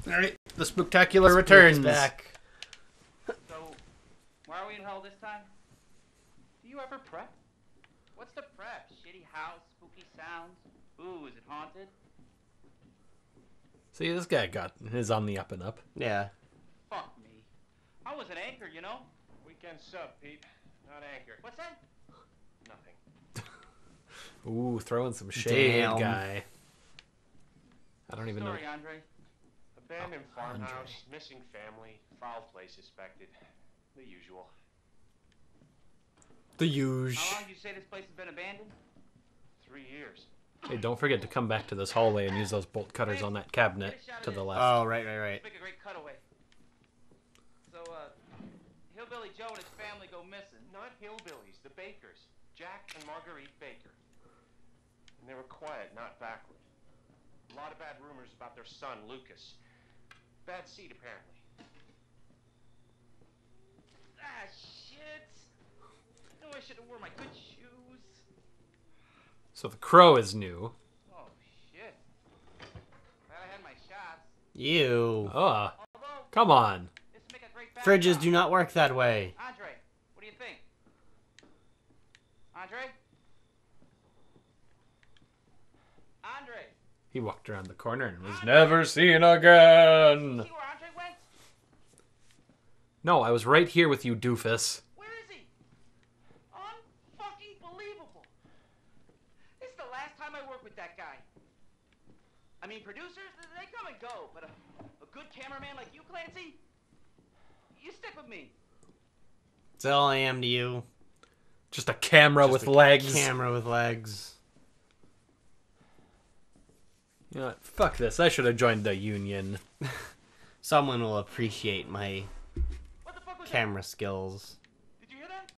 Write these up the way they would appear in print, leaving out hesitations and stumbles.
Alright, the Spooktacular returns. Back. So, why are we in hell this time? Do you ever prep? What's the prep? Shitty house, spooky sounds? Ooh, is it haunted? See, this guy is on the up and up. Yeah. Fuck me. I was an anchor, you know? Weekend sub, Pete. Not anchor. What's that? Nothing. Ooh, throwing some shade, Damn. guy. I don't even know. Story, Andre. Abandoned farmhouse, Andre. missing family, foul play suspected. The usual. The huge. How long did you say this place has been abandoned? 3 years. Hey, don't forget to come back to this hallway and use those bolt cutters on that cabinet to the left. Oh, right. Make a great cutaway. So, Hillbilly Joe and his family go missing. Not hillbillies, the Bakers. Jack and Marguerite Baker. And they were quiet, not backward. A lot of bad rumors about their son, Lucas. Bad seed, apparently. Ah, shit. I know I should have worn my good shoes. So the crow is new. Oh, shit. Glad I had my shots. You. Oh, Although, come on. this make a great Fridges backdrop. do not work that way. Andre, what do you think? Andre? Andre? He walked around the corner and was never seen again. See where Andre went? No, I was right here with you, doofus. Where is he? Unfucking believable. This is the last time I work with that guy. I mean, producers, they come and go, but a good cameraman like you, Clancy, you stick with me. That's all I am to you. Just a camera with legs. Camera with legs. You know what? Fuck this. I should have joined the union. Someone will appreciate my What the fuck was camera skills. that? Did you hear that?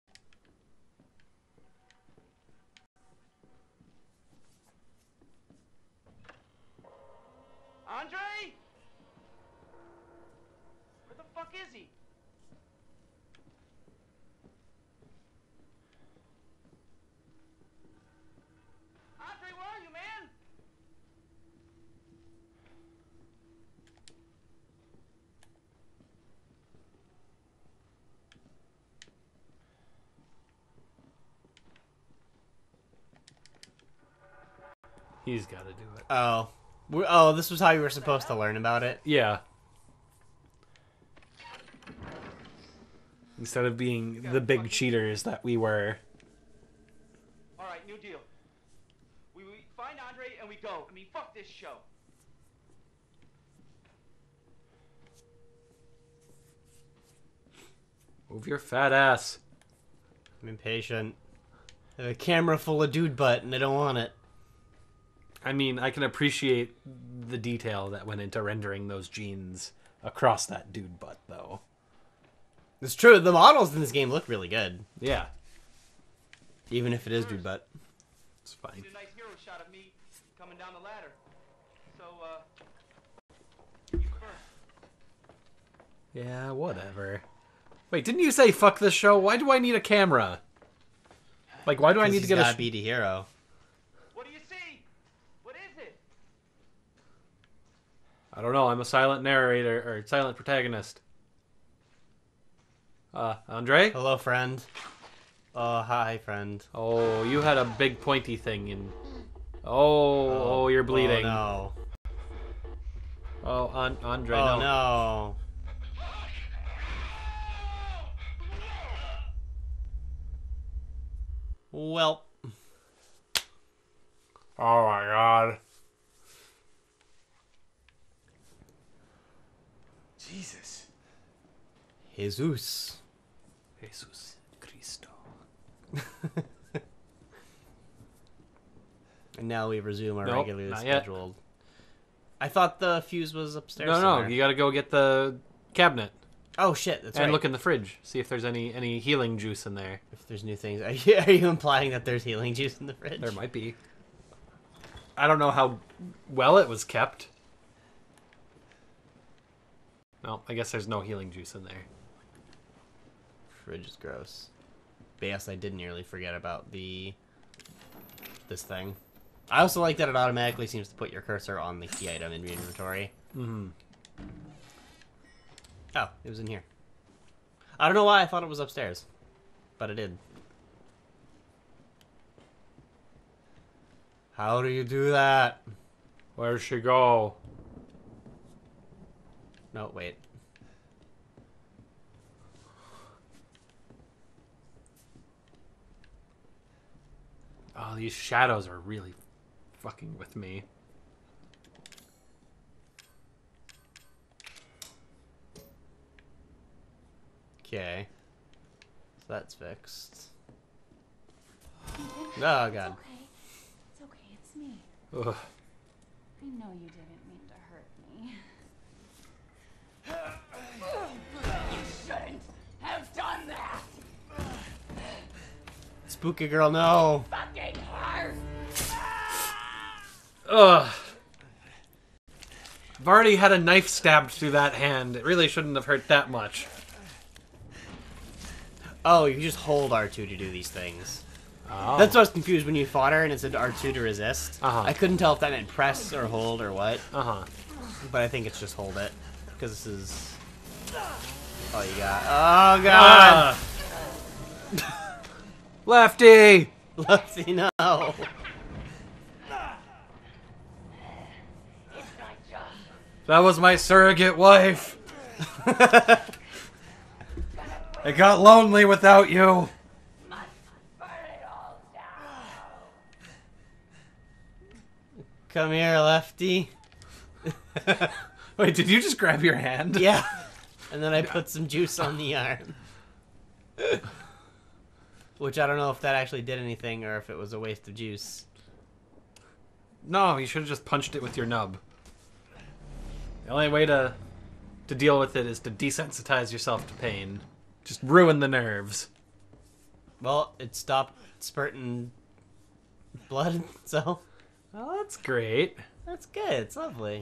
Andre? Where the fuck is he? Andre, where are you, man? He's got to do it. Oh. Oh, this was how you were supposed to learn about it? Yeah. Instead of being the big cheaters that we were. All right, new deal. We find Andre and we go. I mean, fuck this show. Move your fat ass. I'm impatient. I have a camera full of dude butt and I don't want it. I mean, I can appreciate the detail that went into rendering those jeans across that dude butt, though. It's true, the models in this game look really good. Yeah, Even if it is dude butt. it's fine. Did a nice hero shot of me coming down the ladder. So, you first. Yeah, whatever. Wait, didn't you say fuck this show? Why do I need a camera? Like, why do I need to get gotta a... beat a hero. What do you see? What is it? I don't know, I'm a silent narrator, or silent protagonist. Andre? Hello, friend. Oh, hi, friend. Oh, you had a big pointy thing in... Oh, you're bleeding. Oh, Oh, Andre, no. no. Oh, no. Well, Oh my god. Jesus. Jesus. Jesus Cristo. And now we resume our Nope, regularly not yet. scheduled. I thought the fuse was upstairs. No, somewhere. you gotta go get the cabinet. Oh shit, that's and right. look in the fridge. See if there's any healing juice in there. If there's new things, are you implying that there's healing juice in the fridge? There might be. I don't know how well it was kept. No, I guess there's no healing juice in there. Fridge is gross. But yes, I did nearly forget about this thing. I also like that it automatically seems to put your cursor on the key item in your inventory. Mm-hmm. Oh, it was in here. I don't know why I thought it was upstairs, but it did. How do you do that? Where'd she go? No, wait. Oh, these shadows are really fucking with me. Okay. So that's fixed. Oh, God. It's okay. It's okay. It's me. Ugh. I know you didn't mean to hurt me. You shouldn't have done that. Spooky girl, no. Fucking hurt. Ugh. I've already had a knife stabbed through that hand. It really shouldn't have hurt that much. Oh, you just hold R2 to do these things. Oh. That's why I was confused when you fought her and it said R2 to resist. Uh-huh. I couldn't tell if that meant press or hold or what, Uh-huh. but I think it's just hold it. Because this is... Oh, you got... Oh, God! Lefty! Let's see, no. That was my surrogate wife. I got lonely without you. Come here, Lefty. Wait, did you just grab your hand? Yeah. And then I put some juice on the arm. Which I don't know if that actually did anything or if it was a waste of juice. No, you should have just punched it with your nub. The only way to deal with it is to desensitize yourself to pain. Just ruin the nerves. Well, it stopped spurting blood, so Well, that's great. that's good. It's lovely.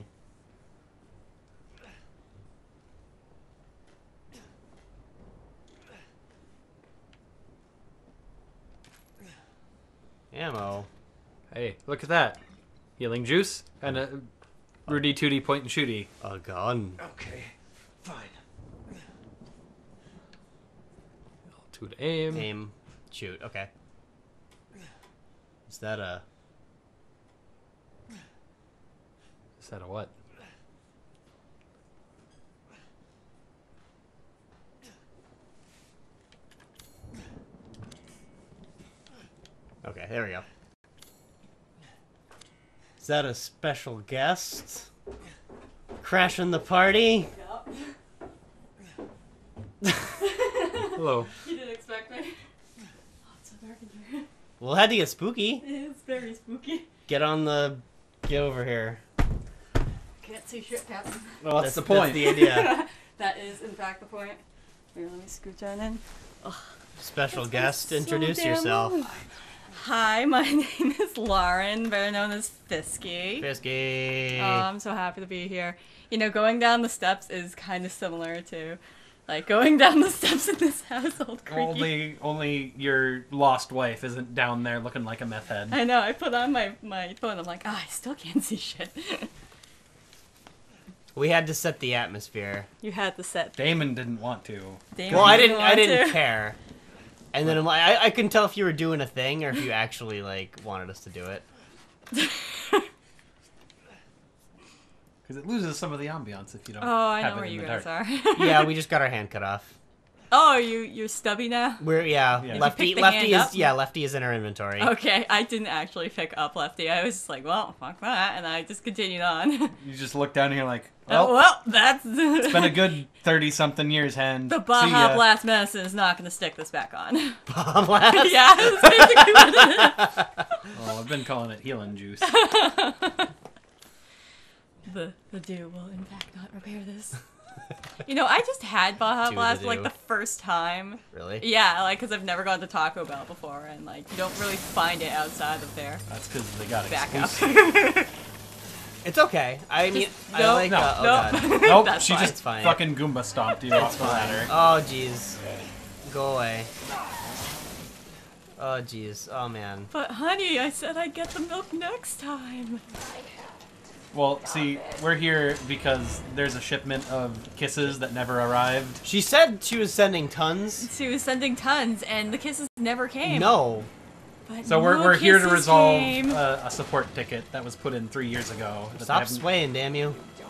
Ammo. Hey, look at that. Healing juice and a Rudy Tooty point and shooty. A gun. Okay, fine. Two to aim. Aim. Shoot. Okay. Is that a... Is that a what? Okay, there we go. Is that a special guest? Crashing the party? Hello. You didn't expect me. Oh, it's so dark in here. Well, it had to get spooky. It's very spooky. Get over here. Can't see shit, Captain. Well, that's the point. That's the idea. That is, in fact, the point. Here, let me scooch on in. Special guest, So introduce damn yourself. long. Hi, my name is Lauren, better known as Fisky. Fisky. Oh, I'm so happy to be here. You know, going down the steps is kind of similar to, like, going down the steps in this household. Creaky. Only your lost wife isn't down there looking like a meth head. I know, I put on my phone, I'm like, I still can't see shit. We had to set the atmosphere. You had the set. Damon didn't want to. Damon Well, I want didn't to. care. And then I'm like, I couldn't tell if you were doing a thing or if you actually like wanted us to do it. Because it loses some of the ambiance if you don't. Oh, I have know it where in you the guys dark. are. Yeah, we just got our hand cut off. Oh, you're stubby now? Yeah. Lefty pick the hand up? Lefty is in our inventory. Okay, I didn't actually pick up Lefty. I was just like, well, fuck that, and I just continued on. You just look down and you're like, Oh, well, well, that's it's been a good 30-something years, hand. the See Baja ya. Blast medicine is not going to stick this back on. Bomb blast. Yeah, that's basically what it is. Oh, I've been calling it healing juice. The dew will in fact not repair this. You know, I just had Baja Dew Blast the like dew. the first time. Really? Yeah, like, because I've never gone to Taco Bell before, and like, you don't really find it outside of there. That's because they got Back exclusive. up. It's okay. I mean, I no, like. no, oh no. God. Nope, That's she fine. just It's fine. fucking Goomba stomped you off the ladder. Oh jeez. Go away. Oh jeez. Oh man. But honey, I said I'd get the milk next time. Well, see, we're here because there's a shipment of kisses that never arrived. She said she was sending tons. She was sending tons, and the kisses never came. No. But So no we're here to kisses resolve came. a support ticket that was put in 3 years ago. that I Stop haven't- swaying, damn you.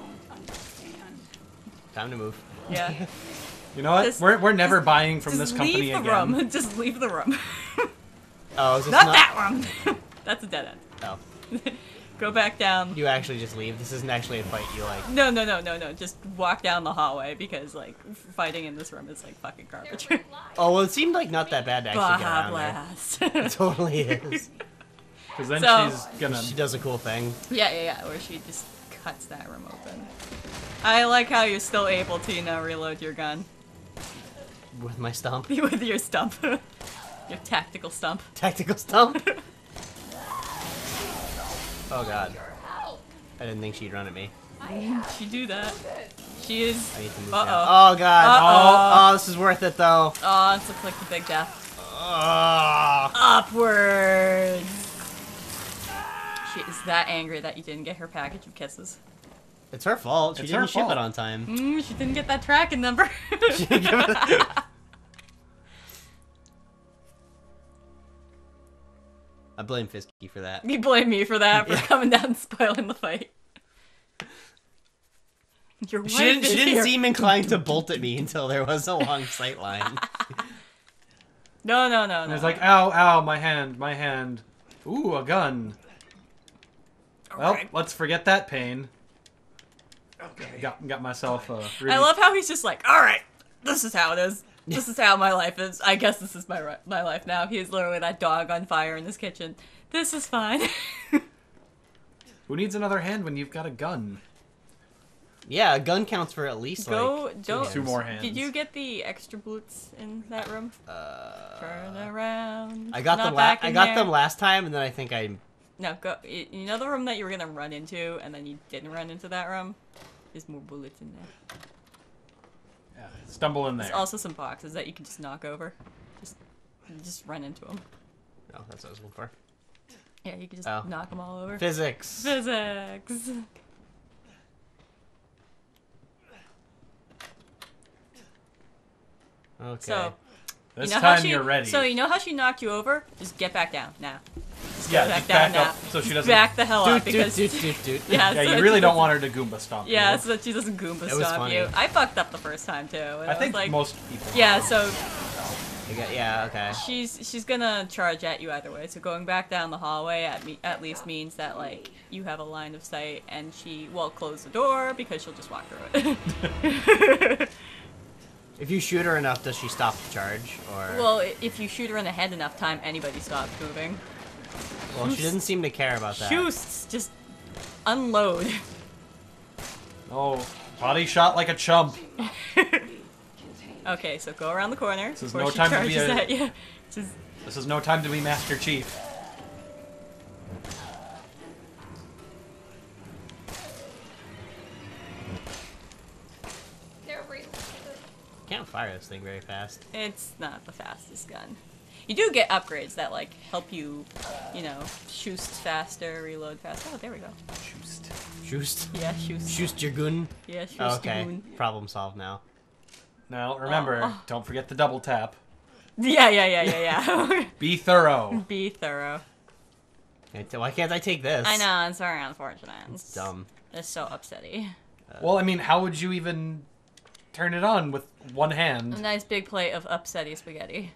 Time to move. Yeah. You know what? Just- we're never buying from this Just company leave the again. room. Just leave the room. Oh, is this Not that room. That's a dead end. Oh. Go back down. You actually just leave. This isn't actually a fight you like. No. Just walk down the hallway because like fighting in this room is like fucking garbage. Oh, well, it seemed like not that bad to actually get Baja around there. blast. It totally is. Because then So- she's gonna. She does a cool thing. Yeah, where she just cuts that room open. I like how you're still able to, reload your gun With my stomp. with your stump. Your tactical stump. Tactical stomp. Oh god. I didn't think she'd run at me. She do that. She is. I need to move Uh-oh. now. Oh god. Uh-oh. Oh, this is worth it though. Oh, this looks like the big death. Oh. Upwards. She is that angry that you didn't get her package of kisses. It's her fault. She It's her didn't ship fault. it on time. She didn't get that tracking number. I blame Fisky for that. You blame me for that, for Yeah. coming down and spoiling the fight. Your wife She didn't is here. seem inclined to bolt at me until there was a long sight line. No. And it's like, ow, my hand. Ooh, a gun. Well, Alright. let's forget that pain. Got myself a really... I love how he's just like, all right, this is how it is. This is how my life is. I guess this is my life now. He's literally that dog on fire in his kitchen. This is fine. Who needs another hand when you've got a gun? Yeah, a gun counts for at least Go, like don't. 2 more hands. Did you get the extra boots in that room? Turn around. I got Not them. back in there. Last time, and then I think I. No, go. You know the room that you were gonna run into, and then you didn't run into that room. There's more bullets in there. Yeah, stumble in there. There's also some boxes that you can just knock over. Just run into them. No, that's what I was looking for. Yeah, you can just Oh. knock them all over. Physics. Physics. Okay. So, This you know how time she, you're ready. So you know how she knocked you over? Just get back down now. yeah, Back just down back now. up so she doesn't... Back the hell up Doot, because doot, doot. yeah, Yeah, so you that really she don't doesn't- want her to Goomba stomp Yeah, you. so that she doesn't Goomba It was stomp funny. you. I fucked up the first time too. And I was think like, most people... Yeah, so Yeah. Okay. she's gonna charge at you either way. So going back down the hallway at least means that like you have a line of sight, and she will close the door because she'll just walk through it. If you shoot her enough, does she stop the charge? Or Well, if you shoot her in the head enough time, anybody stops moving. well, she didn't seem to care about that. Shoosts, just unload. Oh, body shot like a chump. Okay, so go around the corner This is before no she time to charges be a- at you. Just This is no time to be Master Chief. Can't fire this thing very fast. it's not the fastest gun. You do get upgrades that like help you, shoot faster, reload faster. Oh, there we go. Shoost. Yeah, shoot. Shoost your gun. Yeah, shoot. Okay. Problem solved now. Now, remember, Oh. don't forget the double tap. Yeah. Be thorough. Be thorough. Why can't I take this? I know, it's very unfortunate. It's dumb. It's so upsetty. Well, I mean, how would you even turn it on with one A hand? nice big plate of upsetty spaghetti.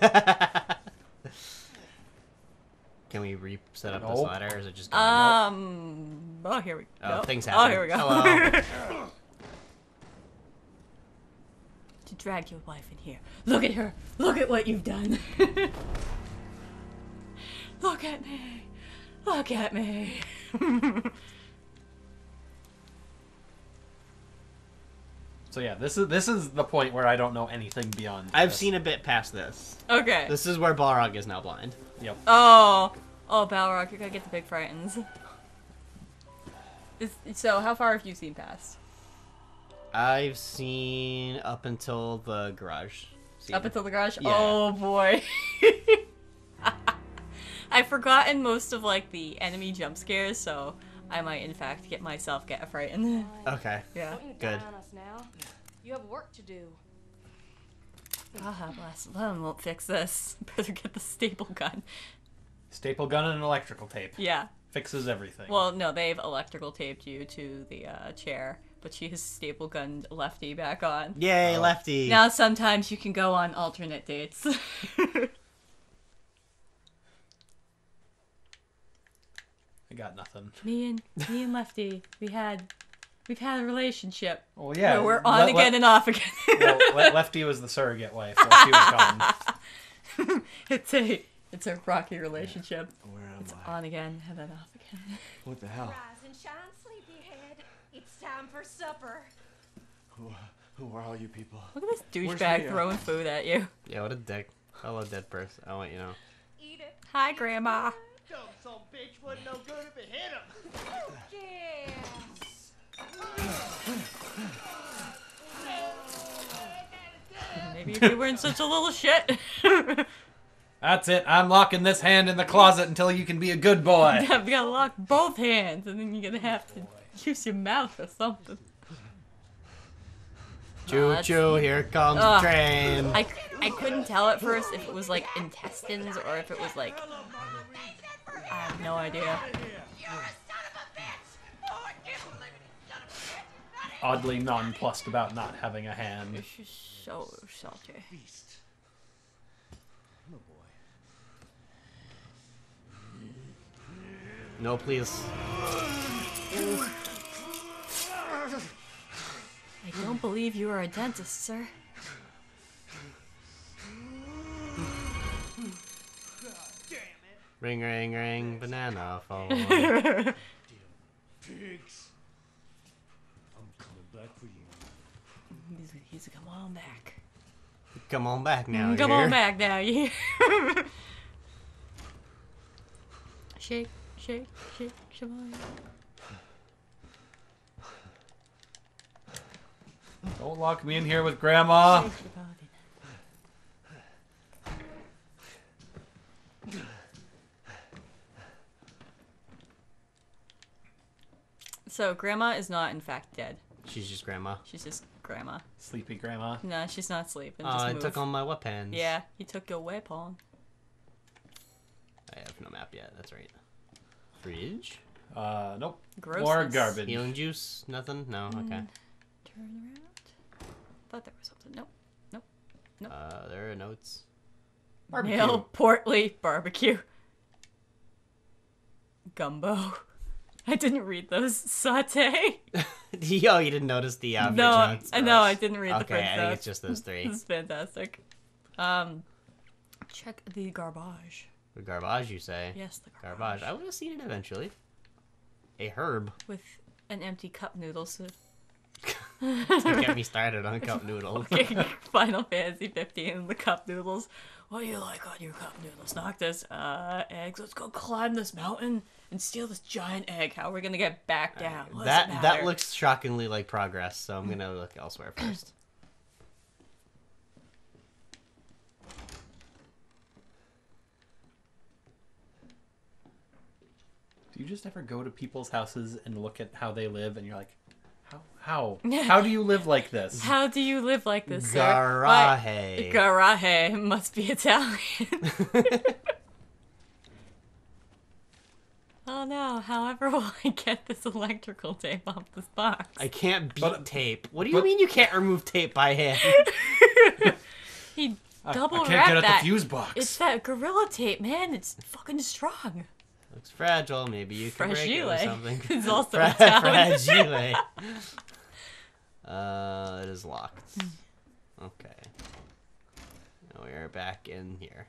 Can we reset up this Nope. ladder, or is it just gone? Oh, here we go. Oh, things Oh, happen. here we go. Hello. To drag your wife in here. Look at her. Look at what you've done. Look at me. Look at me. So yeah, this is the point where I don't know anything beyond. I've this. seen a bit past this. Okay. This is where Balrog is now blind. Yep. Oh, Balrog, you're gonna get the big frightens. So, how far have you seen past? I've seen up until the garage scene. Up until the garage? Yeah. Oh boy. I've forgotten most of like the enemy jump scares, so I might, in fact, get frightened. Okay. Yeah. Don't you Good. die on us now. You have work to do. Ah, blast alone won't fix this. Better get the staple gun. Staple gun and electrical tape. Yeah. Fixes everything. Well, no, they've electrical taped you to the chair, but she has staple gunned Lefty back on. Yay, Lefty. Now sometimes you can go on alternate dates. I got nothing. me and Lefty, we've had a relationship. Well, yeah. Where we're on again and off again. Well, Lefty was the surrogate wife while she was gone. It's a rocky relationship. Where am It's I? on again and then off again. What the hell? Rise and shine, sleepyhead. It's time for supper. Who are all you people? Look at this Where's douchebag Mia? throwing food at you. Yeah, what a dick. I love dead person. I want you to know. Eat it. Hi, Grandma. Dumb son of a bitch wasn't no good if it hit him. Yes. Maybe if you weren't such a little shit. That's it. I'm locking this hand in the closet until you can be a good boy. I've got to lock both hands, and then you're gonna have to use your mouth or something. Choo that's- choo, here comes the Ugh. train. I couldn't tell at first if it was like intestines or if it was like I have no idea. Oddly nonplussed about not having a hand. It's just so salty. No, please. I don't believe you are a dentist, sir. Ring, ring, ring, banana phone. Pigs. I'm coming back for you. He's a come on back. Come on back now. Come you on hear? back now, you. Shake, shake, shake, Shemaya. Don't lock me in here with Grandma. Shake your body. So, Grandma is not, in fact, dead. She's just grandma. She's just Grandma. Sleepy Grandma. No, she's not sleeping. Oh, Just I move. took all my weapons. Yeah, he took your weapon. I have no map yet, that's right. Fridge? Nope. Grossness. More garbage. Healing juice? Nothing? No? Okay. Turn around. Thought there was something. Nope. There are notes. Barbecue. Nail, portly, barbecue. Gumbo. I didn't read those. Saute. Yo, you didn't notice the fridge No, notes? no, I didn't read the Okay, fridge I think notes. it's just those three. This is fantastic. Check the garbage. The garbage, you say? Yes, the garbage. Garbage. I would have seen it eventually. A herb. With an empty cup noodle soup. Don't get me started on cup noodles. Final Fantasy 15 and the cup noodles. What do you like on your cup noodles, Noctis? Eggs. Let's go climb this mountain and steal this giant egg. How are we gonna get back down? What does it That matter? looks shockingly like progress, so I'm gonna look elsewhere first. Do you just ever go to people's houses and look at how they live and you're like, how do you live like this? How do you live like this, sir? Garahe. Garahe must be Italian. Oh no, however will I get this electrical tape off this box? I can't beat But- tape. What do you but- mean you can't remove tape by hand? He I double can't wrapped get at that. the fuse box. It's that Gorilla Tape, man. It's fucking strong. Looks fragile. Maybe you can break it or Fragile. something. It's also Italian. Fragile. It is locked. Okay. Now we are back in here.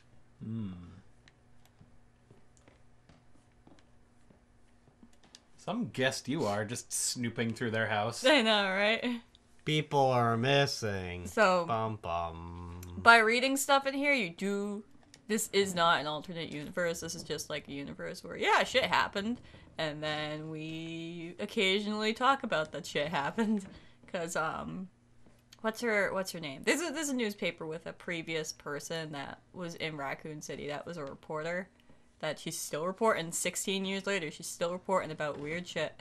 Some guest you are, just snooping through their house. I know, right? People are missing. So, Bum bum. by reading stuff in here, you do... This is not an alternate universe. This is just like a universe where, yeah, shit happened. And then we occasionally talk about that shit happened. Because, what's her name? There's a newspaper with a previous person that was in Raccoon City that was a reporter that she's still reporting 16 years later. She's still reporting about weird shit.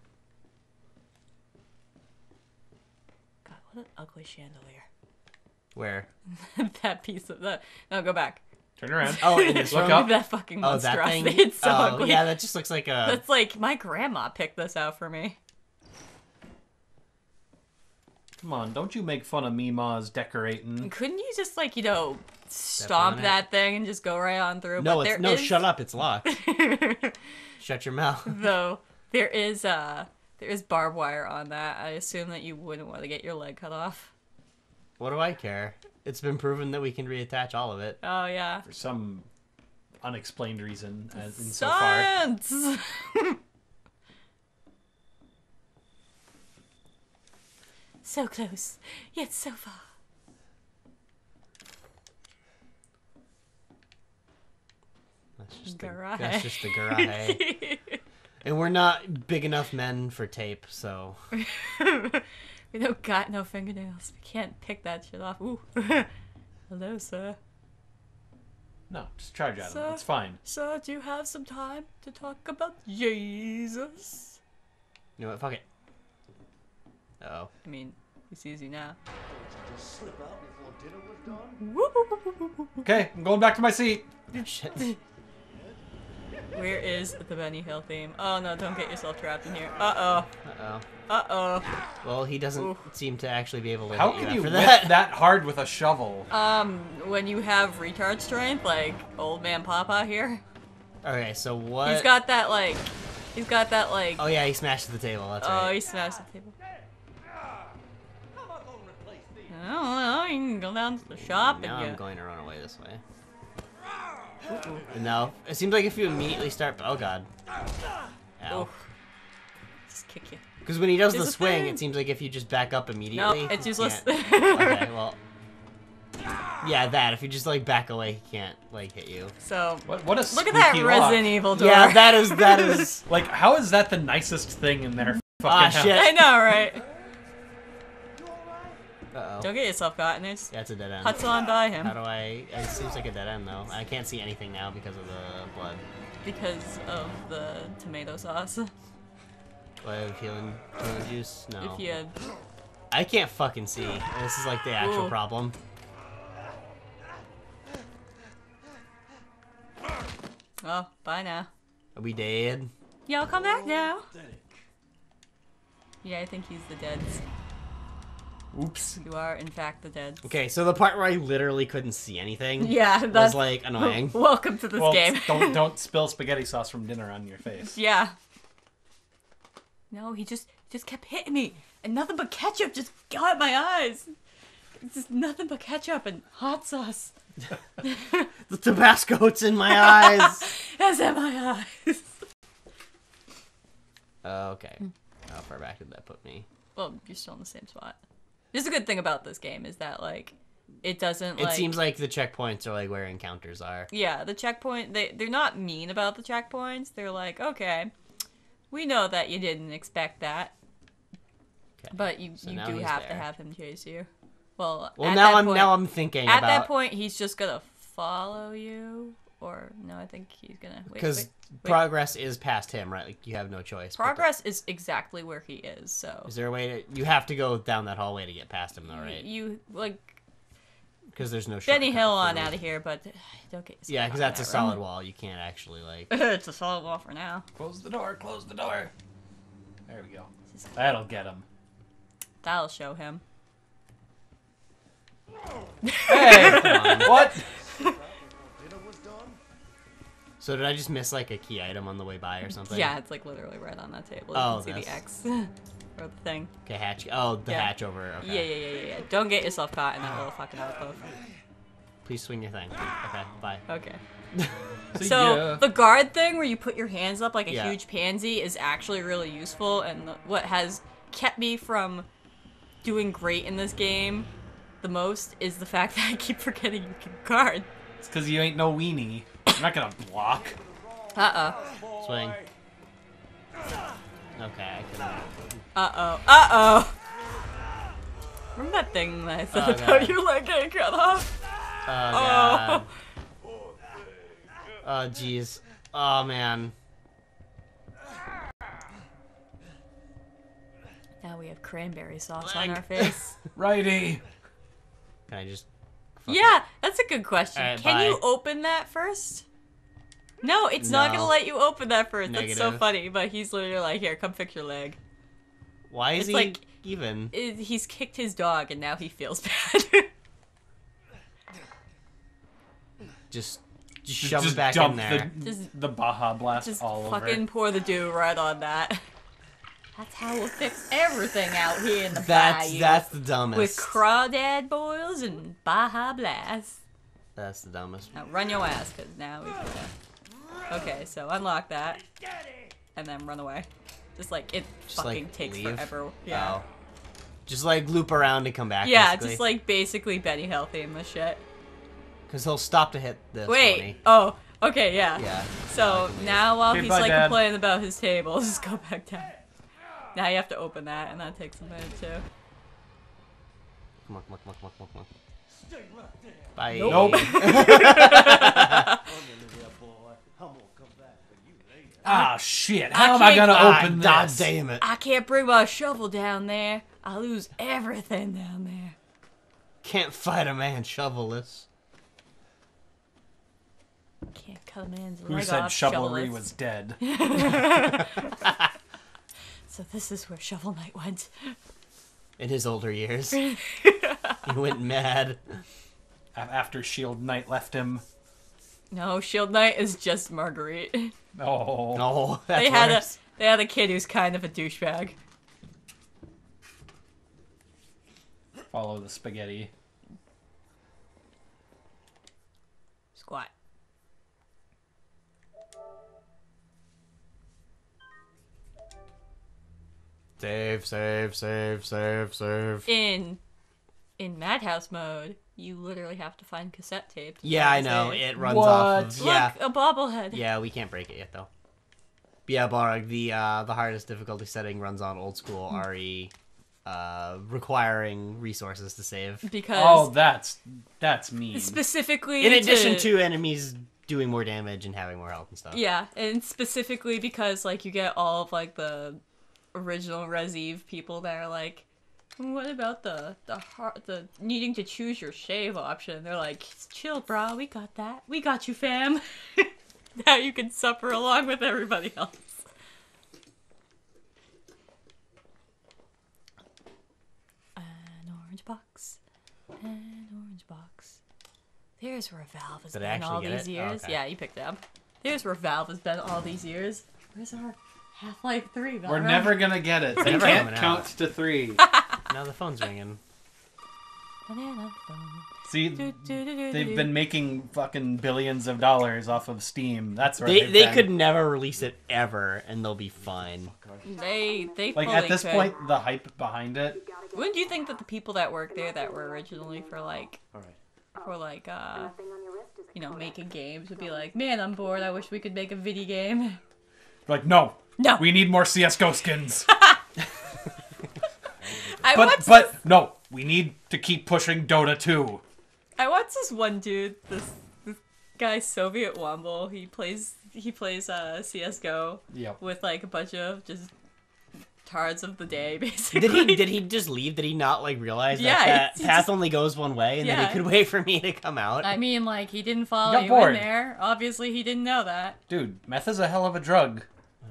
God, what an ugly chandelier. Where? That piece of the... No, go back. Turn around. Oh, in this Look room? up. That fucking Oh, that monstrosity. thing? It's so ugly. Yeah, that just looks like a... That's like, my grandma picked this out for me. Come on, don't you make fun of Mima's decorating. Couldn't you just, like, you know, stomp on it. that thing and just go right on through? No, But it's... there No, is- shut up. It's locked. Shut your mouth. Though, there is barbed wire on that. I assume that you wouldn't want to get your leg cut off. What do I care? It's been proven that we can reattach all of it. Oh, yeah. For some unexplained reason, as in so far. Science! So close, yet so far. Garage. That's just the garage. And we're not big enough men for tape, so... We don't got no fingernails. We can't pick that shit off. Ooh. Hello, sir. No, just charge at him. Sir? It's fine. Sir, do you have some time to talk about Jesus? You know what? Fuck it. Uh-oh. I mean, he sees you now. Just slip out before dinner was done. Okay, I'm going back to my seat. Shit. Where is the Benny Hill theme? Oh no, don't get yourself trapped in here. Uh-oh. Uh-oh. Uh-oh. Well, he doesn't Oof. seem to actually be able to How hit you can you after whip that hard with a shovel? When you have retard strength, like old man Papa here, Okay, so what... he's got that like, Oh yeah, he smashed the table, that's right. he smashed the table. I don't know, you can go down to the shop Now and I'm get... going to run away this way. No, it seems like if you immediately start... Oh god. Ow. Oof. Just kick you. Because when he does the Is it swing, thing? it seems like if you just back up immediately... No, it's he useless. can't- Okay, well... Yeah, that. If you just, like, back away, he can't, like, hit you. So, What a look at squeaky that lock. Resident Evil door. Yeah, that is... Like, how is that the nicest thing in their fucking Ah, house? shit. I know, right? Uh-oh. Don't get yourself caught in there. Just That's a dead end. hutz on by him How do I... It seems like a dead end, though. I can't see anything now because of the blood. because of the tomato sauce. Do I have healing juice? No. If you I can't fucking see. This is, like, the actual Ooh. problem. oh, bye now. Are we dead? Y'all come back now. Yeah, I think he's the deads. Oops. You are, in fact, the deads. Okay, so the part where I literally couldn't see anything Yeah, was, that's like, annoying. Welcome to this Well, game. don't spill spaghetti sauce from dinner on your face. Yeah. No, he just kept hitting me, and nothing but ketchup just got my eyes. It's just nothing but ketchup and hot sauce. The Tabasco, it's in my eyes! It's in my eyes. Okay. How far back did that put me? Well, you're still in the same spot. Just a good thing about this game is that, like, it doesn't, It like... seems like the checkpoints are, like, where encounters are. Yeah, the checkpoint, they're not mean about the checkpoints. They're like, okay, we know that you didn't expect that, Okay. but you now do he's have to there. have him chase you. Well, Well, at now that I'm point, now I'm thinking at about... that point, he's just gonna follow you, or no, I think he's gonna wait. Because wait. progress is past him, right? Like, you have no choice. but Progress is exactly where he is. So is there a way to... You have to go down that hallway to get past him, though, right? you like Because there's no Benny shortcut Hill for on me. out of here, but don't get Yeah, because that's a that solid wall. You can't actually, like... it's a solid wall for now. Close the door. Close the door. There we go. That'll get him. That'll show him. Hey! What? So did I just miss, like, a key item on the way by or something? Yeah, it's like literally right on that table. You Oh, can see this. the X or the thing. Okay, hatch... Oh, the Yeah. hatch over. Okay. Yeah. Don't get yourself caught in that little fucking outpost. Please swing your thing. Okay, bye. Okay. See So ya. the guard thing where you put your hands up like a Yeah. huge pansy is actually really useful, and what has kept me from doing great in this game the most is the fact that I keep forgetting you can guard. It's because you ain't no weenie. You're not gonna block. Swing. Okay, I couldn't... Uh-oh. Remember that thing that I said Oh, about God. your leg getting cut off? Oh, God. Oh, jeez. Oh, man. Now we have cranberry sauce Leg. on our face. Righty. Can I just... fuck Yeah, that's a good question. Alright, Can you bye. open that first? No, it's not No. gonna let you open that first. That's so Negative. funny, but he's literally like, here, come fix your leg. it? Why is It's he like- even? He's kicked his dog and now he feels bad. Just shove it back dump in there. Just- the Baja Blast Just all fucking over. pour the dew right on that. That's how we'll fix everything out here in the That's bayou. the dumbest. With crawdad boils and Baja Blast. That's the dumbest. Now run your ass, cause now we can. Okay, so unlock that, and then run away. Just like it Just, fucking like, takes leave? forever. Yeah. Oh. Just like loop around and come back. Yeah, just like basically Benny Healthy and this shit. Because he'll stop to hit this. Wait. Pony. Oh. Okay. Yeah. Yeah. So now while Okay, he's bye, like Dad. complaining about his table, just go back down. Now you have to open that, and that takes a minute too. Come on, come on, come on, come on, come on, come on. Stay right there. Bye. Nope. Come in there, boy. I'm gonna come back for you later. Ah, shit. How am I can't- gonna open this? God damn it. I can't bring my shovel down there. I lose everything down there. Can't fight a man shovel-less. Can't cut a man's Who leg said off. chivalry shovel-less. was dead? So this is where Shovel Knight went. In his older years. He went mad. After Shield Knight left him. No, Shield Knight is just Marguerite. Oh. No, that's They had worse. a kid who's kind of a douchebag. Follow the spaghetti. Squat. Save, save, save, save, save. In Madhouse mode, you literally have to find cassette tape. to Yeah, I find know. save. It runs What? off of... Look, Yeah. a bobblehead. Yeah, we can't break it yet, though. But yeah, Balrog, the hardest difficulty setting runs on old school RE, requiring resources to save. Because Oh, that's mean. specifically In addition to enemies doing more damage and having more health and stuff. Yeah, and specifically because like you get all of like the original Res Eve people that are like, what about the needing to choose your shave option? They're like, chill, bro, we got that. We got you, fam. Now you can suffer along with everybody else. An orange box. An orange box. There's where Valve has Did I been all actually get these it? years. Oh, okay. Yeah, you picked it up. There's where Valve has been all these years. Where's our Half-Life 3? We're never gonna get it. They Never can't coming count out. to 3. Now the phone's ringing. Banana phone. See, Do, do, do, do, they've do. been making fucking billions of dollars off of Steam. That's where They they've they been. could never release it ever, and they'll be fine. They Like fully at this could. point, the hype behind it. Wouldn't you think that the people that work there that were originally for like Alright. you know, making games would be like, man, I'm bored. I wish we could make a video game. Like, no, No. we need more CS:GO skins. I but watched but no, we need to keep pushing Dota 2. I watched this one dude, this guy Soviet Womble. He plays CS:GO Yep. with like a bunch of just tards of the day, basically. Did he just leave? Did he not like realize Yeah, that he path just- only goes one way, and then Yeah. he could wait for me to come out? I mean, like, he didn't follow Got you bored. in there. Obviously, he didn't know that. Dude, meth is a hell of a drug.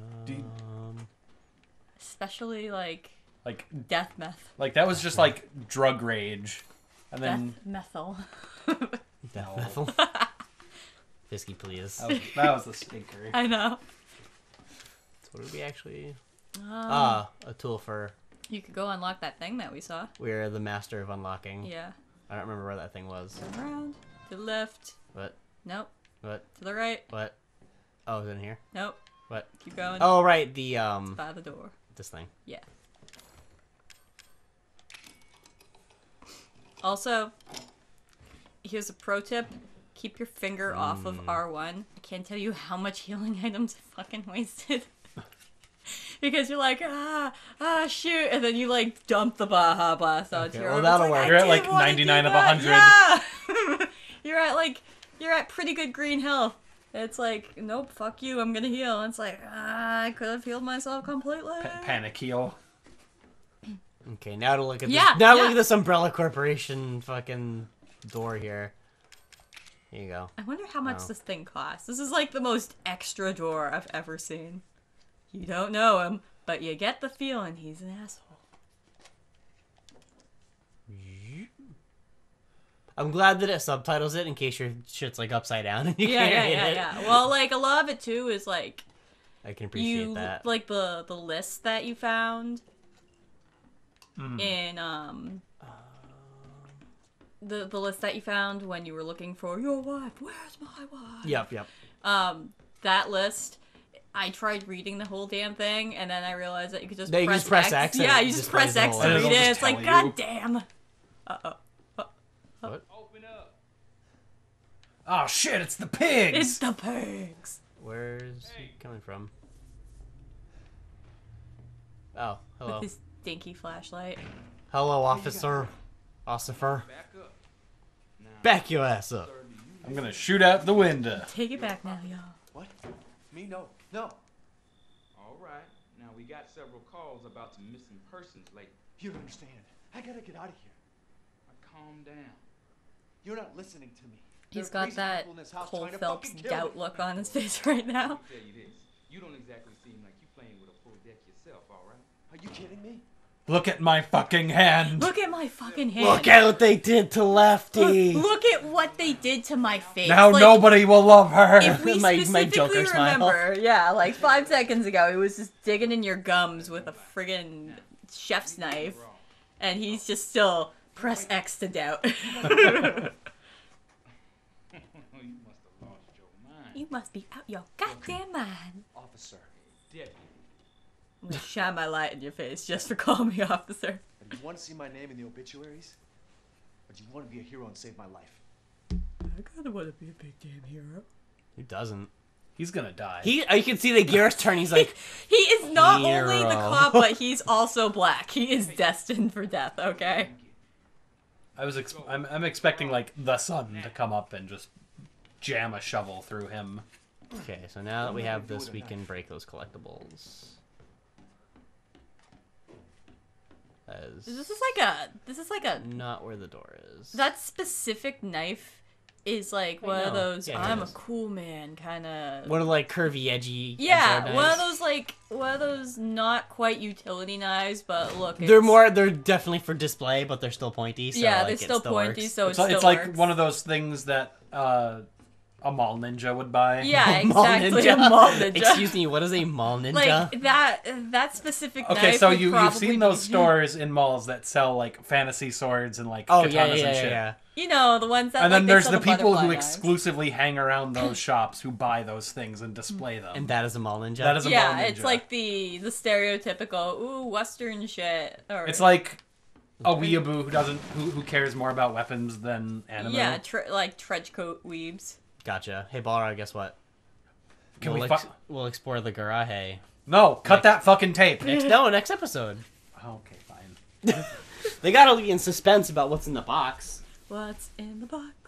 Especially, like, Like death meth. that was just like drug rage, and then Death methyl. Death metal. Fisky, please. that was the stinker. I know. So what did we actually? Um, A tool for. You could go unlock that thing that we saw. We're the master of unlocking. Yeah. I don't remember where that thing was. Turn around. To the left. What? Nope. What? To the right. What? Oh, it's in here. Nope. What? Keep going. Oh, right. The By the door. this thing. Yeah. Also, here's a pro tip. Keep your finger off of R1. I can't tell you how much healing items I fucking wasted. Because you're like, shoot, and then you like dump the Baja Blast onto Okay, your well, arm. that'll It's work. I You're at, didn't like, wanna 99 do of that. 100. Yeah! You're at pretty good green health. It's like, nope, fuck you, I'm gonna heal. And it's like, I could have healed myself completely. Panic heal. Okay, now to look at Yeah, this. Now yeah. look at this Umbrella Corporation fucking door here. Here you go. I wonder how much Oh. this thing costs. This is like the most extra door I've ever seen. You don't know him, but you get the feeling he's an asshole. I'm glad that it subtitles it in case your shit's like upside down and you Yeah, can't yeah, read yeah, it. yeah. Well, like a lot of it too is like I can appreciate you that. like the list that you found Mm. in the list that you found when you were looking for your wife. Where's my wife? Yep. That list. I tried reading the whole damn thing, and then I realized that you could just No, you press just press X. X and Yeah, it you just displays press the X whole to list. read It'll it. just It's like, tell god you. damn. What? Open up. Oh shit! It's the pigs. It's the pigs. Where's he coming from? Oh, hello. With his dinky flashlight. Hello, officer. Officer. Back up. Now, Back your ass up. sir, do you I'm gonna shoot out the window. Take it back now, y'all. What? Me? No. No. All right. Now, we got several calls about some missing persons lately. You don't understand. I gotta get out of here. Now, calm down. You're not listening to me. He's There are got crazy that people in this house Cole trying to Phelps fucking kill doubt me. look on his face right now. Let me tell you this. You don't exactly seem like you playing with a full deck yourself, all right? Are you kidding me? Look at my fucking hand. Look at my fucking hand. Look at what they did to Lefty. Look at what they did to my face. Now Like, nobody will love her. If we My specifically Joker smile. remember, yeah, like 5 seconds ago, he was just digging in your gums with a friggin' chef's knife, and he's just still press X to doubt. You must have lost your mind. You must be out your goddamn mind. Officer, Deputy. I'm gonna shine my light in your face just for calling me officer. do you want to see my name in the obituaries? Or do you want to be a hero and save my life? I kinda wanna be a big damn hero. Who doesn't? He's gonna die. You can see the gears turn. He's like, He is not only the Hero. cop, but he's also black. He is destined for death, okay? I'm expecting like the sun to come up and just jam a shovel through him. okay, so now that we have this, we can break those collectibles. That This is is like a not where the door is. that specific knife is like one of know. those Yeah, I'm it a is. cool man kind of. One of like curvy, edgy. Yeah, edge one of knives. those one of those not quite utility knives, but look, They're definitely for display, but they're still pointy. So yeah, like, they're it still pointy, works. so It's, it still it's like works. one of those things that a mall ninja would buy. Yeah, Mall exactly. ninja. A mall ninja. Excuse me, what is a mall ninja? Like that specific Okay, knife. so would you've probably seen those be- stores in malls that sell like fantasy swords and like oh katanas yeah, and yeah, shit. yeah. You know, the ones that. And like, then they there's sell the people butterfly who knives. exclusively hang around those shops who buy those things and display them. And that is a mall ninja. That is a Yeah, mall ninja. it's like the stereotypical western shit. Or It's like a weeaboo who cares more about weapons than anime. yeah, like trench coat weebs. Gotcha. Hey, Balrog, guess what? Can we'll, we we'll explore the Garahe. No, cut that fucking tape. Next episode. Okay, fine. They gotta be in suspense about what's in the box. What's in the box?